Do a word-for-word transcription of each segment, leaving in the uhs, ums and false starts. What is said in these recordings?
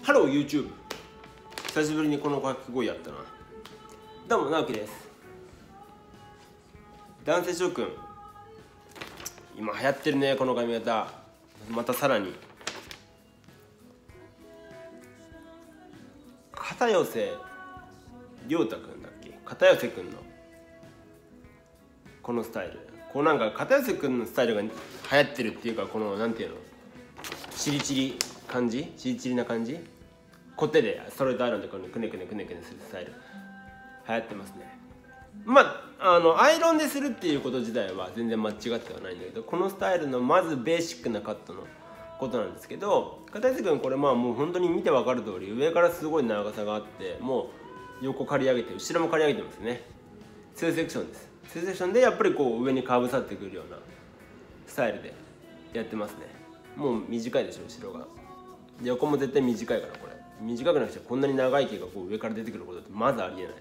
ハロー YouTube。 久しぶりにこの掛け声やったな。どうも直樹です。男性諸君、今流行ってるね、この髪型。またさらに片寄涼太くんだっけ、片寄くんのこのスタイル、こうなんか片寄くんのスタイルが流行ってるっていうか、このなんていうの、チリチリ感じ、チリチリな感じ、コテでストレートアイロンでこのくねくねくねくねするスタイル流行ってますね。まああのアイロンでするっていうこと自体は全然間違ってはないんだけど、このスタイルのまずベーシックなカットのことなんですけど、片寄君これまあもう本当に見て分かる通り、上からすごい長さがあって、もう横刈り上げて後ろも刈り上げてますね。ツーセクションです。ツーセクションでやっぱりこう上にかぶさってくるようなスタイルでやってますね。もう短いでしょ後ろが。で横も絶対短いから、これ短くなくちゃこんなに長い毛がこう上から出てくることってまずありえない。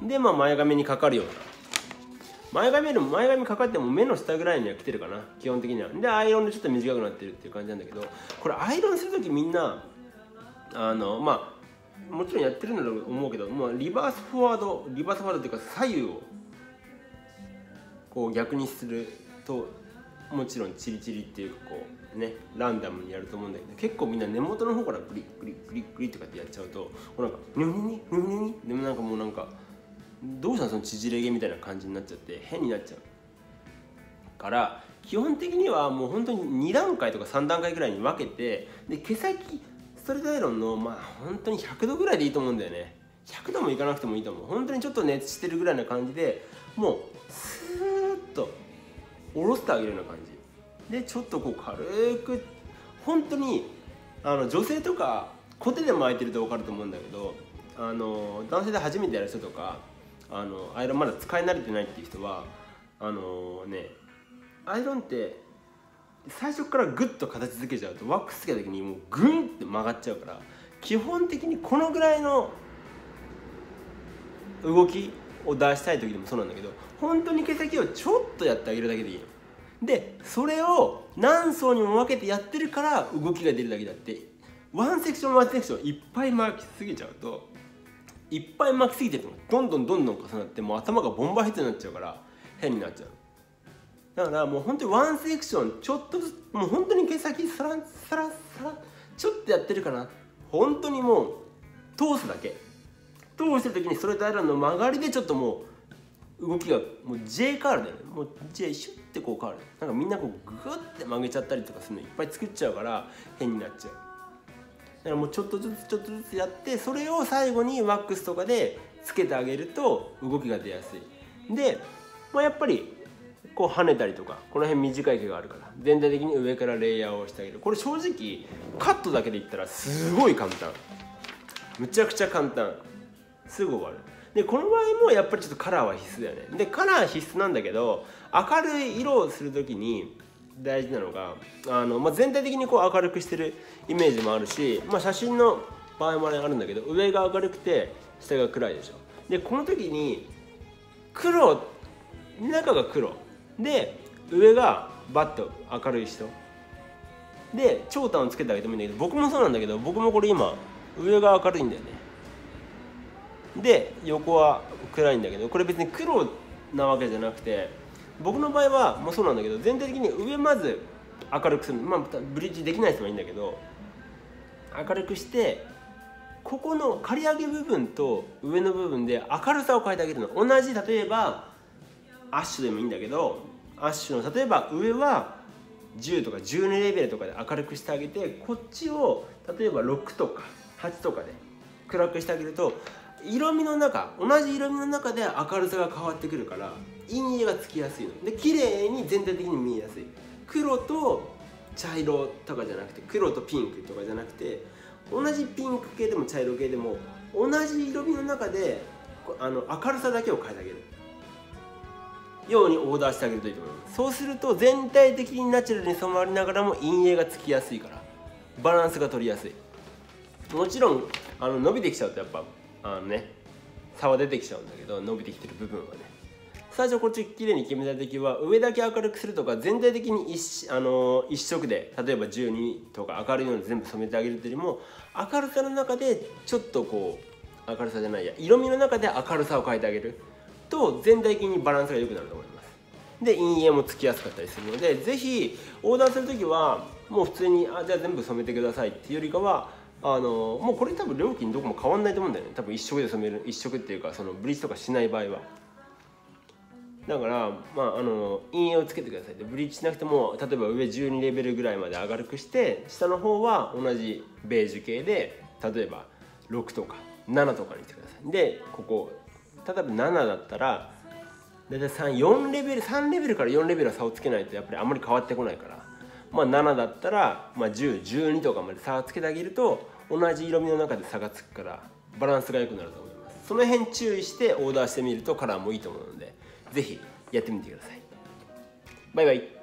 でまあ前髪にかかるような、前髪よりも前髪かかっても目の下ぐらいには来てるかな、基本的には。でアイロンでちょっと短くなってるっていう感じなんだけど、これアイロンする時みんなあのまあもちろんやってるんだと思うけど、まあ、リバースフォワードリバースフォワードっていうか左右をこう逆にすると、もちろんチリチリっていうかこうねランダムにやると思うんだけど、結構みんな根元の方からグリグリグリグリとかってやっちゃうと、こうなんかニュニュニニュニュニでもなんかもうなんかどうしたのその縮れ毛みたいな感じになっちゃって変になっちゃうから、基本的にはもう本当にに段階とかさん段階ぐらいに分けて、で毛先ストレートアイロンのまあ本当にひゃくどぐらいでいいと思うんだよね。ひゃくどもいかなくてもいいと思う。本当にちょっと熱してるぐらいな感じで、もうスーッと下ろしてあげるような感じで、ちょっとこう軽く、本当にあの女性とかコテで巻いてると分かると思うんだけど、あの男性で初めてやる人とか、あのアイロンまだ使い慣れてないっていう人は、あのねアイロンって最初からグッと形付けちゃうとワックスつけた時にもうグンって曲がっちゃうから、基本的にこのぐらいの動きを出したい時でもそうなんだけど、本当に毛先をちょっとやってあげるだけでいいので、それを何層にも分けてやってるから動きが出るだけだって、ワンセクションワンセクションいっぱい巻きすぎちゃうと、いっぱい巻きすぎてるのどんどんどんどん重なって、もう頭がボンバーヘッドになっちゃうから変になっちゃう。だからもう本当にワンセクションちょっとずつ、もう本当に毛先サラサラサラちょっとやってるかな、本当にもう通すだけ、通してる時にストレートアイロンの曲がりでちょっともう動きがもう J カールだよね。もう J シュッてこう変わる。なんかみんなこうグッて曲げちゃったりとかするのいっぱい作っちゃうから変になっちゃう。だからもうちょっとずつちょっとずつやって、それを最後にワックスとかでつけてあげると動きが出やすい。で、まあ、やっぱりこう跳ねたりとか、この辺短い毛があるから全体的に上からレイヤーをしてあげる。これ正直カットだけで言ったらすごい簡単、むちゃくちゃ簡単、すぐ終わる。でこの場合もやっぱりちょっとカラーは必須だよね。でカラー必須なんだけど、明るい色をする時に大事なのが、あの、まあ、全体的にこう明るくしてるイメージもあるし、まあ、写真の場合もあるんだけど、上が明るくて下が暗いでしょ。でこの時に黒、中が黒で上がバッと明るい人で長短をつけてあげてもいいんだけど、僕もそうなんだけど、僕もこれ今上が明るいんだよね。で横は暗いんだけど、これ別に黒なわけじゃなくて、僕の場合はもうそうなんだけど、全体的に上まず明るくする。まあブリッジできない人はいいんだけど、明るくして、ここの刈り上げ部分と上の部分で明るさを変えてあげるの。同じ、例えばアッシュでもいいんだけど、アッシュの例えば上はじゅうとかじゅうにレベルとかで明るくしてあげて、こっちを例えばろくとかはちとかで暗くしてあげると、色味の中、同じ色味の中で明るさが変わってくるから、陰影がつきやすいので、綺麗に全体的に見えやすい。黒と茶色とかじゃなくて、黒とピンクとかじゃなくて、同じピンク系でも茶色系でも同じ色味の中であの明るさだけを変えてあげるようにオーダーしてあげるといいと思います。そうすると全体的にナチュラルに染まりながらも陰影がつきやすいから、バランスが取りやすい。もちろんあの伸びてきちゃうとやっぱあのね差は出てきちゃうんだけど、伸びてきてる部分はね。 最初こっち綺麗に決めた時は上だけ明るくするとか、全体的に 一, あの一色で例えばじゅうにとか明るいので全部染めてあげるというよりも、明るさの中でちょっとこう明るさじゃないや色味の中で明るさを変えてあげると全体的にバランスが良くなると思います。で陰影もつきやすかったりするので、ぜひオーダーする時はもう普通にあじゃあ全部染めてくださいっていうよりかは、あのもうこれ多分料金どこも変わんないと思うんだよね。多分一色で染める、一色っていうかそのブリーチとかしない場合は。だからまああの陰影をつけてください。でブリーチしなくても例えば上じゅうにレベルぐらいまで明るくして、下の方は同じベージュ系で例えばろくとかななとかにしてください。でここ例えばななだったら大体さん、よんレベルさんレベルからよんレベルは差をつけないとやっぱりあんまり変わってこないから、まあななだったら、まあ、じゅう、じゅうにとかまで差をつけてあげると同じ色味の中で差がつくからバランスが良くなると思います。その辺注意してオーダーしてみるとカラーもいいと思うので、ぜひやってみてください。バイバイ。